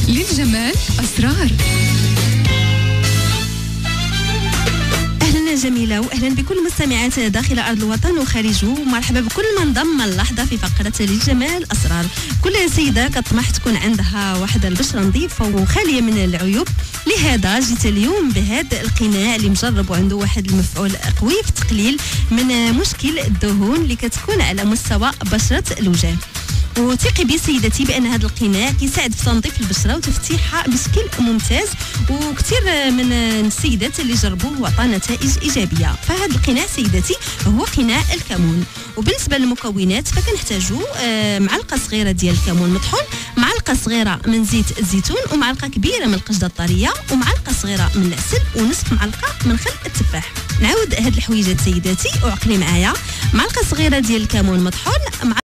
للجمال أسرار. أهلا جميلة وأهلا بكل مستمعات داخل أرض الوطن وخارجه، ومرحبا بكل من ضم اللحظة في فقرة للجمال أسرار. كل سيدة كطمح تكون عندها واحد البشرة نظيفة وخالية من العيوب، لهذا جيت اليوم بهذا القناع اللي مجرب وعنده واحد المفعول قوي في تقليل من مشكل الدهون اللي كتكون على مستوى بشرة الوجه. وثقي بي سيدتي بان هذا القناع كيساعد في تنظيف البشره وتفتيحها بشكل ممتاز، وكثير من السيدات اللي جربوه وعطى نتائج ايجابيه. فهذا القناع سيدتي هو قناع الكمون. وبالنسبه للمكونات فكنحتاجوا معلقه صغيره ديال الكمون مطحون، معلقه صغيره من زيت الزيتون، ومعلقه كبيره من القشده الطريه، ومعلقه صغيره من العسل، ونصف معلقه من خل التفاح. نعاود هاد الحويجات سيداتي وعقلي معايا: معلقه صغيره ديال الكمون مطحون،